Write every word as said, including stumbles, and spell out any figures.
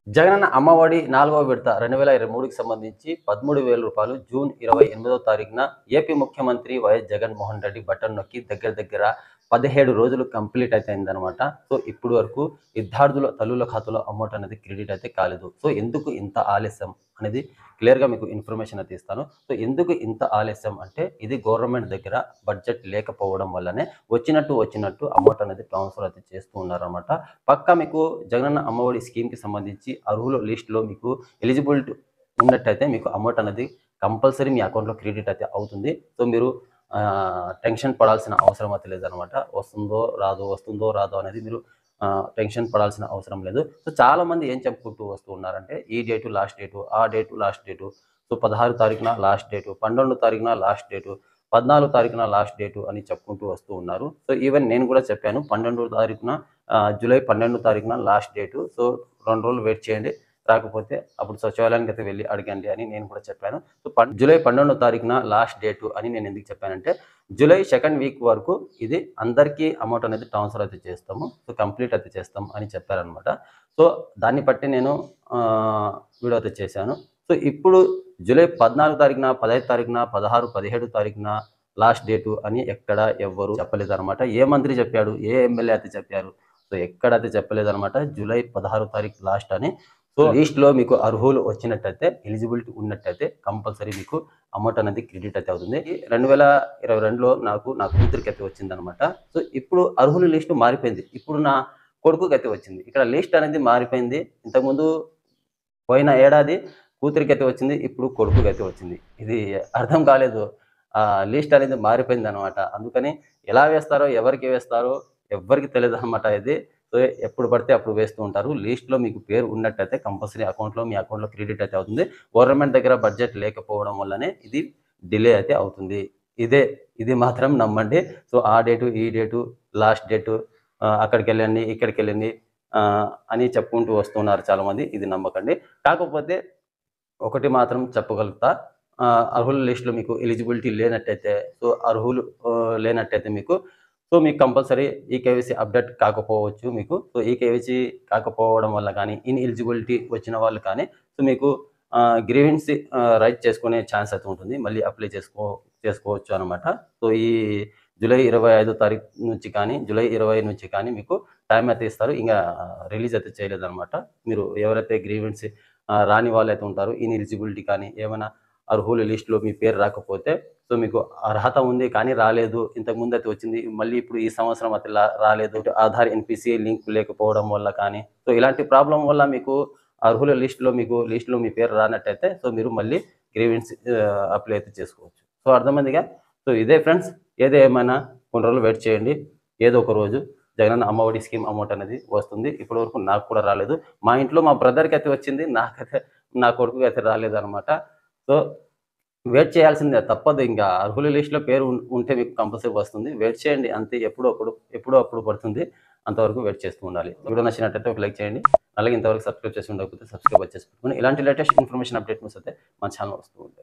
జగనన్న అమ్మఒడి నాలుగవ విడత రెండు వేల ఇరవై మూడుకి సంబంధించి పదమూడు వేల రూపాయలు జూన్ ఇరవై ఎనిమిదవ తారీఖున ఏపీ ముఖ్యమంత్రి వైఎస్ జగన్మోహన్ రెడ్డి బటన్ నొక్కి దగ్గర దగ్గర పదిహేడు రోజులు కంప్లీట్ అయితే అయిందనమాట. సో ఇప్పుడు వరకు విద్యార్థుల తల్లుల ఖాతాలో అమౌంట్ అనేది క్రెడిట్ అయితే కాలేదు. సో ఎందుకు ఇంత ఆలస్యం అనేది క్లియర్గా మీకు ఇన్ఫర్మేషన్ అయితే ఇస్తాను. సో ఎందుకు ఇంత ఆలస్యం అంటే ఇది గవర్నమెంట్ దగ్గర బడ్జెట్ లేకపోవడం వల్లనే వచ్చినట్టు వచ్చినట్టు అమౌంట్ అనేది ట్రాన్స్ఫర్ అయితే చేస్తూ ఉన్నారనమాట. పక్కా మీకు జగనన్న అమ్మఒడి స్కీమ్కి సంబంధించి అర్హుల లిస్టులో మీకు ఎలిజిబిలిటీ ఉన్నట్టయితే మీకు అమౌంట్ అనేది కంపల్సరీ మీ అకౌంట్లో క్రెడిట్ అయితే అవుతుంది. సో మీరు టెన్షన్ పడాల్సిన అవసరం అయితే లేదనమాట. వస్తుందో రాదో వస్తుందో రాదో అనేది మీరు టెన్షన్ పడాల్సిన అవసరం లేదు. సో చాలామంది ఏం చెప్పుకుంటూ వస్తూ ఉన్నారంటే ఈ డేటు లాస్ట్ డేటు, ఆ డేటు లాస్ట్ డేటు, సో పదహారు తారీఖున లాస్ట్ డేటు, పన్నెండు తారీఖున లాస్ట్ డేటు, పద్నాలుగు తారీఖున లాస్ట్ డేటు అని చెప్పుకుంటూ వస్తూ ఉన్నారు. సో ఈవెన్ నేను కూడా చెప్పాను పన్నెండు తారీఖున జూలై పన్నెండు తారీఖున లాస్ట్ డేటు. సో రెండు రోజులు వెయిట్ చేయండి, రాకపోతే అప్పుడు సచివాలయానికి అయితే వెళ్ళి అడగండి అని నేను కూడా చెప్పాను. సో పన్ జూలై పన్నెండో తారీఖున లాస్ట్ డేటు అని నేను ఎందుకు చెప్పానంటే జూలై సెకండ్ వీక్ వరకు ఇది అందరికీ అమౌంట్ అనేది ట్రాన్స్ఫర్ అయితే చేస్తాము, సో కంప్లీట్ అయితే చేస్తాం అని చెప్పారనమాట. సో దాన్ని బట్టి నేను వీడియో అయితే చేశాను. సో ఇప్పుడు జూలై పద్నాలుగు తారీఖున, పదహైదు తారీఖున, పదహారు పదిహేడు తారీఖున లాస్ట్ డేటు అని ఎక్కడ ఎవ్వరు చెప్పలేదు అనమాట. ఏ మంత్రి చెప్పాడు, ఏ ఎమ్మెల్యే అయితే చెప్పారు, సో ఎక్కడైతే చెప్పలేదన్నమాట. జూలై పదహారు తారీఖు లాస్ట్ అని. సో లిస్ట్లో మీకు అర్హులు వచ్చినట్టయితే, ఎలిజిబిలిటీ ఉన్నట్టయితే కంపల్సరీ మీకు అమౌంట్ అనేది క్రెడిట్ అయితే అవుతుంది. రెండు వేల ఇరవై రెండులో నాకు నా కూతురికి అయితే వచ్చిందనమాట. సో ఇప్పుడు అర్హుల లిస్టు మారిపోయింది. ఇప్పుడు నా కొడుకుకి అయితే వచ్చింది. ఇక్కడ లిస్ట్ అనేది మారిపోయింది. ఇంతకుముందు పోయిన ఏడాది కూతురికి అయితే వచ్చింది, ఇప్పుడు కొడుకుకి అయితే వచ్చింది. ఇది అర్థం కాలేదు. లిస్ట్ అనేది మారిపోయింది అనమాట. అందుకని ఎలా వేస్తారో, ఎవరికి వేస్తారో ఎవ్వరికి తెలియదు అనమాట ఇది. సో ఎప్పుడు పడితే అప్పుడు వేస్తూ ఉంటారు. లిస్ట్లో మీకు పేరు ఉన్నట్టయితే కంపల్సరీ అకౌంట్లో మీ అకౌంట్లో క్రెడిట్ అయితే అవుతుంది. గవర్నమెంట్ దగ్గర బడ్జెట్ లేకపోవడం వల్లనే ఇది డిలే అయితే అవుతుంది. ఇదే ఇది మాత్రం నమ్మండి. సో ఆ డేటు, ఈ డేటు, లాస్ట్ డేటు, అక్కడికి వెళ్ళండి, ఇక్కడికి వెళ్ళండి అని చెప్పుకుంటూ వస్తున్నారు చాలామంది. ఇది నమ్మకండి. కాకపోతే ఒకటి మాత్రం చెప్పగలుగుతా, అర్హుల లిస్టులో మీకు ఎలిజిబిలిటీ లేనట్టయితే, సో అర్హులు లేనట్టయితే మీకు సో మీకు కంపల్సరీ ఈకేవైసీ అప్డేట్ కాకపోవచ్చు మీకు. సో ఈకేవైసీ కాకపోవడం వల్ల కానీ, ఇన్ ఎలిజిబిలిటీ వచ్చిన వాళ్ళు కానీ సో మీకు గ్రీవెన్స్ రైట్ చేసుకునే ఛాన్స్ అయితే ఉంటుంది. మళ్ళీ అప్లై చేసుకో చేసుకోవచ్చు అనమాట. సో ఈ జూలై ఇరవై ఐదో తారీఖు నుంచి కానీ, జూలై ఇరవై నుంచి కానీ మీకు టైం అయితే ఇస్తారు. ఇంకా రిలీజ్ అయితే చేయలేదన్నమాట. మీరు ఎవరైతే గ్రీవెన్స్ రాని వాళ్ళు అయితే ఉంటారో, ఇన్ ఎలిజిబిలిటీ కానీ ఏమైనా అర్హుల లిస్టులో మీ పేరు రాకపోతే, సో మీకు అర్హత ఉంది కానీ రాలేదు, ఇంతకుముందు అయితే వచ్చింది, మళ్ళీ ఇప్పుడు ఈ సంవత్సరం అయితే రాలేదు, ఆధార్ ఎన్పిసిఐ లింక్ లేకపోవడం వల్ల కానీ, సో ఇలాంటి ప్రాబ్లం వల్ల మీకు అర్హుల లిస్టులో మీకు లిస్టులో మీ పేరు రానట్టయితే సో మీరు మళ్ళీ గ్రీవెన్స్ అప్లై అయితే చేసుకోవచ్చు. సో అర్థమైందిగా. సో ఇదే ఫ్రెండ్స్, ఏదో ఏమైనా కొన్ని రోజులు వెయిట్ చేయండి. ఏదో ఒక రోజు జగనన్న అమ్మఒడి స్కీమ్ అమౌంట్ అనేది వస్తుంది. ఇప్పటి వరకు నాకు కూడా రాలేదు. మా ఇంట్లో మా బ్రదర్కి అయితే వచ్చింది, నాకైతే నా కొడుకుకి అయితే రాలేదు అనమాట. సో వెయిట్ చేయాల్సిందే, తప్పదు. ఇంకా అర్హుల లిస్టులో పేరు ఉంటే మీకు కంపల్సరీ వస్తుంది. వెయిట్ చేయండి అంతే. ఎప్పుడో అప్పుడు ఎప్పుడో అప్పుడు పడుతుంది. అంతవరకు వెయిట్ చేస్తూ ఉండాలి. వీడియో నచ్చినట్టయితే ఒక లైక్ చేయండి. అలాగే ఇంతవరకు సబ్స్క్రైబ్ చేసి ఉండకపోతే సబ్స్క్రైబ్ చేసి పెట్టుకుని ఇలాంటి లేటెస్ట్ ఇన్ఫర్మేషన్ అప్డేట్స్ అయితే మా ఛానల్ వస్తుంది.